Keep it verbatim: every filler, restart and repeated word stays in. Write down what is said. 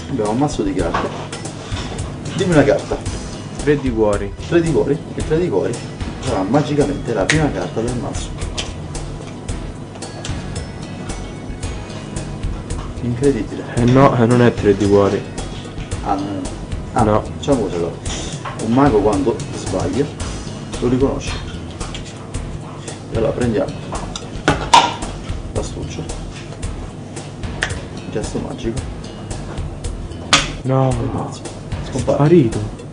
Abbiamo un mazzo di carte. Dimmi una carta. Tre di cuori. Tre di cuori. Il tre di cuori sarà magicamente la prima carta del mazzo. Incredibile. Eh no, eh, non è tre di cuori. Ah, no. Ah, No. Facciamo così allora. Un mago quando sbaglia lo riconosce. E allora prendiamo l'astuccio. Gesto magico. No, Il mazzo. Scompare. sparito.